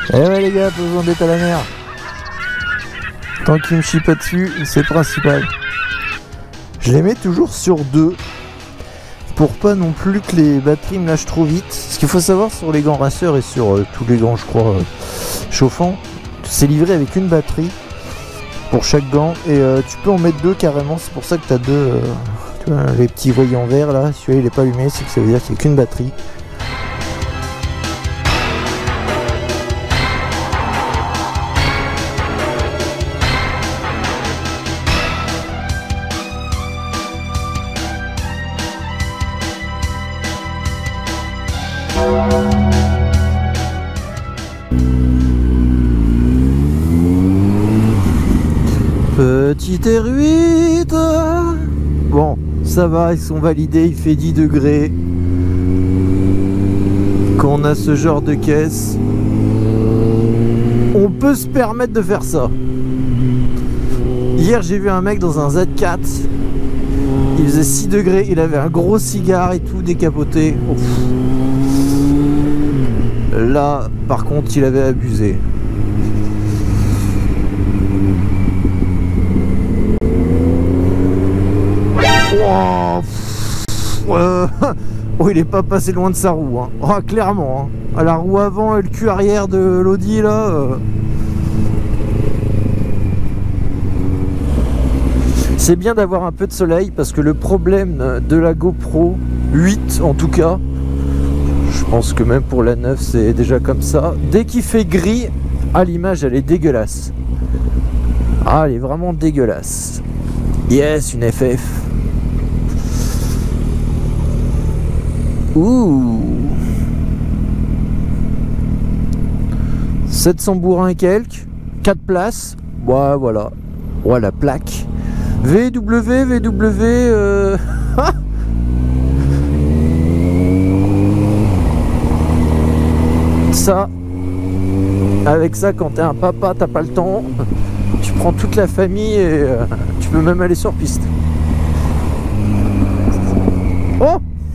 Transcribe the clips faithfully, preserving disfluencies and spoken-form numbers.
Eh ouais les gars, pas besoin d'être à la mer. Tant qu'il me chie pas dessus, c'est le principal. Je les mets toujours sur deux. Pour pas non plus que les batteries me lâchent trop vite. Ce qu'il faut savoir sur les gants raceurs et sur euh, tous les gants je crois euh, chauffants, c'est livré avec une batterie pour chaque gant. Et euh, tu peux en mettre deux carrément. C'est pour ça que tu as deux... Euh, tu vois, les petits voyants verts là, celui-là il est pas allumé, c'est que ça veut dire qu'il n'y a qu'une batterie. Petite R huit. Bon, ça va, ils sont validés, il fait dix degrés. Quand on a ce genre de caisse, on peut se permettre de faire ça. Hier j'ai vu un mec dans un Z quatre. Il faisait six degrés, il avait un gros cigare et tout décapoté. Ouf. Là, par contre, il avait abusé. Oh, euh, oh, il est pas passé loin de sa roue, hein. Oh, clairement, hein. À la roue avant et le cul arrière de l'Audi là. Euh... C'est bien d'avoir un peu de soleil parce que le problème de la GoPro huit en tout cas, je pense que même pour la neuf c'est déjà comme ça, dès qu'il fait gris, ah l'image elle est dégueulasse. Ah elle est vraiment dégueulasse. Yes, une F F. Ouh, sept cents bourrins et quelques, quatre places. Ouais, voilà. Ouais, la plaque. V W, V W. Euh... ça, avec ça, quand t'es un papa, t'as pas le temps. Tu prends toute la famille et euh, tu peux même aller sur piste. Oh!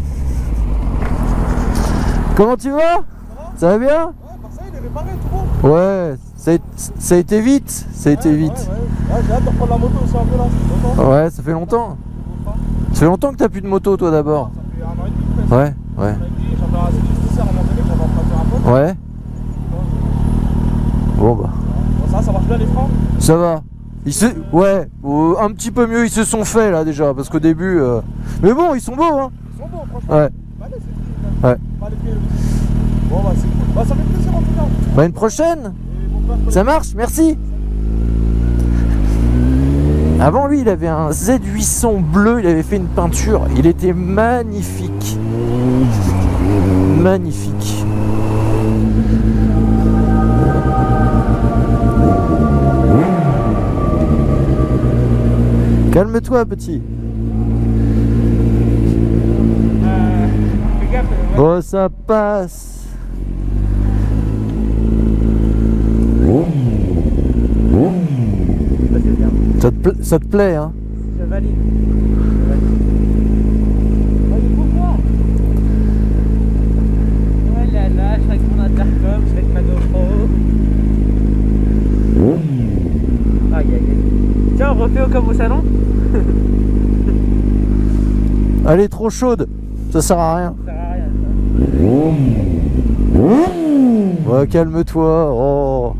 Comment tu vas? Ça va, ça va bien? Ouais, par ça il est réparé trop. Ouais, ça a, ça a été vite, ça a ouais, été vite. Ouais, ouais. Ouais, j'ai hâte de reprendre la moto aussi un peu là, ça fait longtemps. Ouais, ça fait longtemps. Ça fait longtemps que t'as plus de moto toi d'abord. Ça fait un an et demi presque. Ouais, ouais. J'avais un C dix à un moment donné, j'avais emprunté un peu. Ouais. Bon bah. Bon, ça, ça marche bien les freins? Ça va. Ils se... Ouais, euh, un petit peu mieux, ils se sont faits là déjà, parce qu'au début... Euh... Mais bon, ils sont beaux hein. Ils sont beaux franchement. Ouais. Bah, allez, c'est Ouais. Pas les pieds, le... Bon bah c'est cool. Bah ça fait plaisir en tout cas. Bah une prochaine. Ça marche, merci. Avant lui il avait un Z huit cents bleu, il avait fait une peinture, il était magnifique. Magnifique. Calme-toi petit. Euh, fais gaffe. Ouais. Bon ça passe. Ça te, pla ça te plaît hein? Je valide. Je valide. Oh, il est beau quoi. Oh là là, je suis avec mon intercom, je suis avec ma GoPro. Aïe aïe aïe. Tiens, on refait comme au salon. Elle est trop chaude, ça sert à rien. Ça sert à rien ça. Ouais, calme-toi. Oh.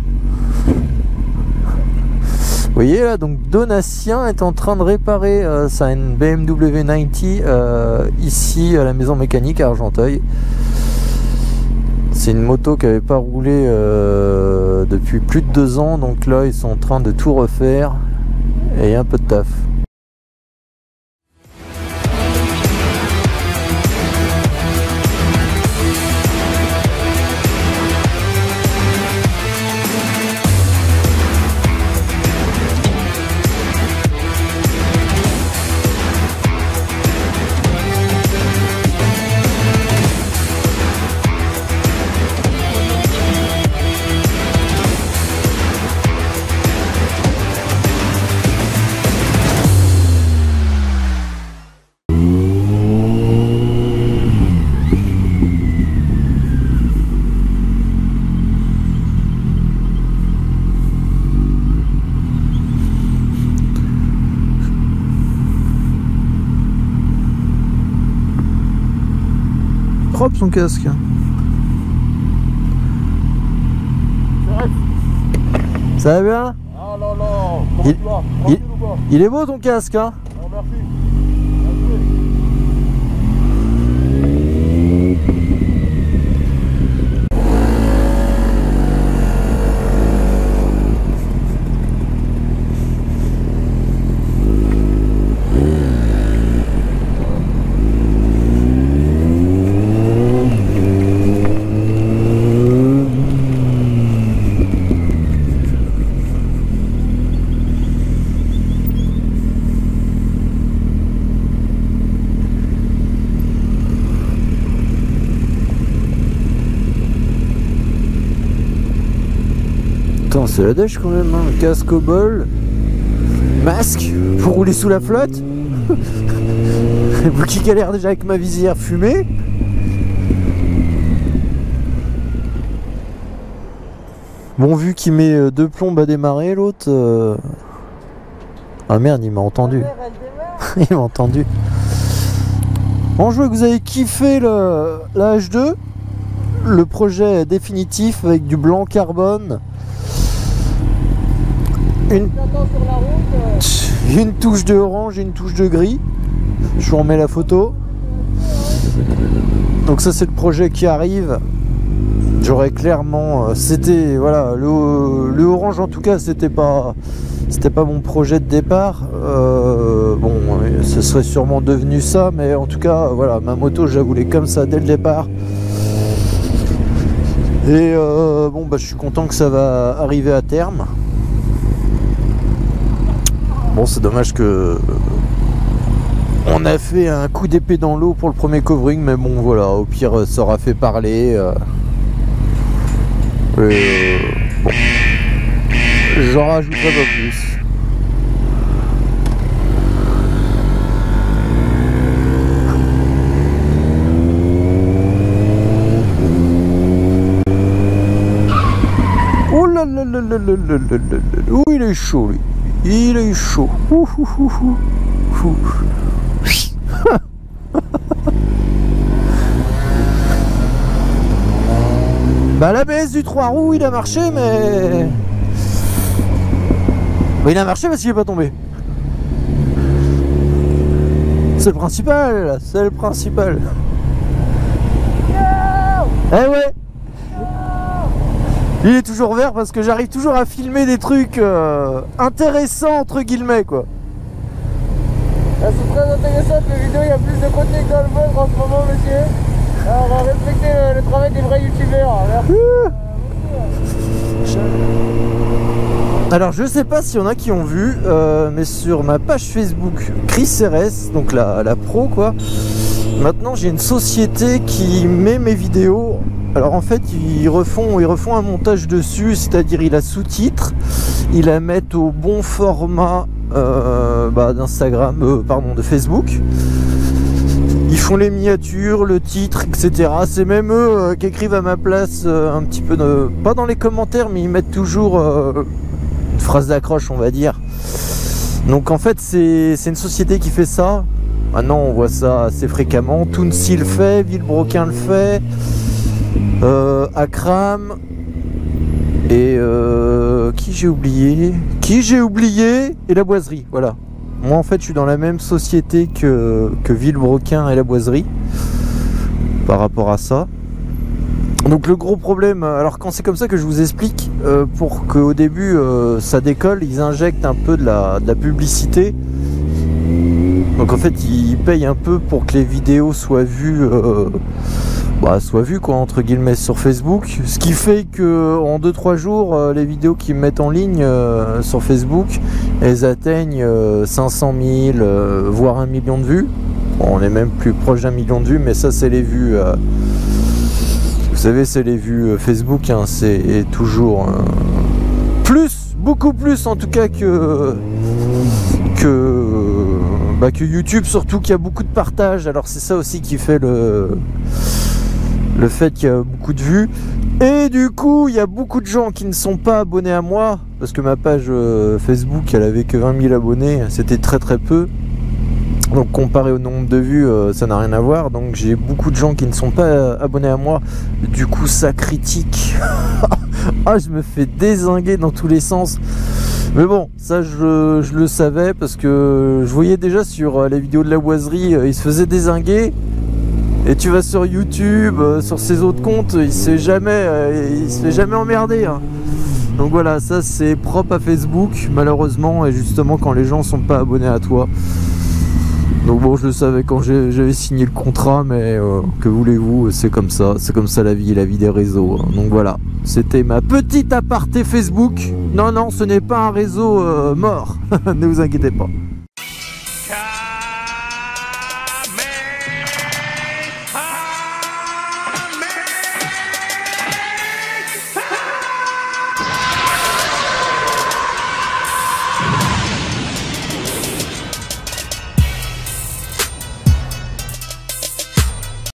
Vous voyez là, donc Donatien est en train de réparer euh, sa B M W quatre-vingt-dix euh, ici à la maison mécanique à Argenteuil. C'est une moto qui n'avait pas roulé euh, depuis plus de deux ans, donc là ils sont en train de tout refaire et il y a un peu de taf. salope son casque. Ça va bien? Ah non, non, comment il, tu vas? il, Tranquille ou pas? il est beau ton casque, hein? Ah, merci. Attends, c'est la dèche quand même, hein. Casque au bol, masque pour rouler sous la flotte. Vous qui galère déjà avec ma visière fumée. Bon, vu qu'il met deux plombes à démarrer, l'autre... Euh... Ah merde, il m'a entendu. Il m'a entendu. Bon, je vois que vous avez kiffé le... la H deux. Le projet définitif avec du blanc carbone. Une... une touche de orange et une touche de gris. Je vous remets la photo. Donc ça c'est le projet qui arrive. J'aurais clairement... C'était... Voilà, le, le orange en tout cas c'était pas... C'était pas mon projet de départ. Euh, bon, ce serait sûrement devenu ça, mais en tout cas, voilà, ma moto je la voulais comme ça dès le départ. Et euh, bon bah je suis content que ça va arriver à terme. Bon, c'est dommage que on a fait un coup d'épée dans l'eau pour le premier covering, mais bon voilà, au pire ça aura fait parler. Euh... Et, euh, bon. J'en rajouterai pas plus. Oh là là là là là là là là. Oh, il est chaud lui. Il est chaud. Ouh, ouh, ouh, ouh. Ouh. Bah l'A B S du trois roues il a marché, mais... bah, il a marché parce qu'il est pas tombé. C'est le principal, c'est le principal. Eh ouais. Il est toujours vert parce que j'arrive toujours à filmer des trucs euh, intéressants entre guillemets quoi. Ah, c'est très intéressant les vidéos, il y a plus de contenu que dans le vôtre en ce moment monsieur. Alors, on va respecter le, le travail des vrais youtubeurs. Merci. Alors je sais pas s'il y en a qui ont vu, euh, mais sur ma page Facebook Chris R S, donc la, la pro quoi, maintenant j'ai une société qui met mes vidéos. Alors en fait ils refont, ils refont un montage dessus, c'est-à-dire ils la sous-titrent, ils la mettent au bon format euh, bah, d'Instagram, euh, pardon de Facebook. Ils font les miniatures, le titre, et cetera. C'est même eux euh, qui écrivent à ma place euh, un petit peu, de... pas dans les commentaires, mais ils mettent toujours euh, une phrase d'accroche, on va dire. Donc en fait, c'est une société qui fait ça. Maintenant, on voit ça assez fréquemment. Tounsi le fait, Villebroquin le fait, euh, Akram, et euh, qui j'ai oublié Qui j'ai oublié Et la Boiserie, voilà. Moi en fait je suis dans la même société que, que Villebroquin et la Boiserie par rapport à ça. Donc le gros problème, alors quand c'est comme ça que je vous explique, euh, pour qu'au début euh, ça décolle, ils injectent un peu de la, de la publicité. Donc en fait ils payent un peu pour que les vidéos soient vues, euh, bah, soient vues quoi, entre guillemets sur Facebook. Ce qui fait que en deux trois jours, euh, les vidéos qu'ils mettent en ligne euh, sur Facebook, elles atteignent euh, cinq cent mille, euh, voire un million de vues. Bon, on est même plus proche d'un million de vues, mais ça c'est les vues... Euh, vous savez, c'est les vues Facebook, hein, c'est toujours euh, plus, beaucoup plus en tout cas que... que Bah que YouTube, surtout qu'il y a beaucoup de partage. Alors c'est ça aussi qui fait le le fait qu'il y a beaucoup de vues. Et du coup il y a beaucoup de gens qui ne sont pas abonnés à moi, parce que ma page euh, Facebook elle avait que vingt mille abonnés, c'était très très peu. Donc comparé au nombre de vues, euh, ça n'a rien à voir. Donc j'ai beaucoup de gens qui ne sont pas euh, abonnés à moi. Du coup ça critique. Ah, je me fais dézinguer dans tous les sens. Mais bon, ça je, je le savais parce que je voyais déjà sur euh, les vidéos de la boiserie, euh, il se faisait dézinguer. Et tu vas sur YouTube, euh, sur ses autres comptes, il se fait jamais, euh, il se fait jamais emmerder. Hein. Donc voilà, ça c'est propre à Facebook malheureusement, et justement quand les gens sont pas abonnés à toi. Donc bon, je le savais quand j'avais signé le contrat, mais euh, que voulez-vous, c'est comme ça, c'est comme ça la vie, la vie des réseaux. Hein. Donc voilà, c'était ma petite aparté Facebook. Non, non, ce n'est pas un réseau euh, mort, ne vous inquiétez pas.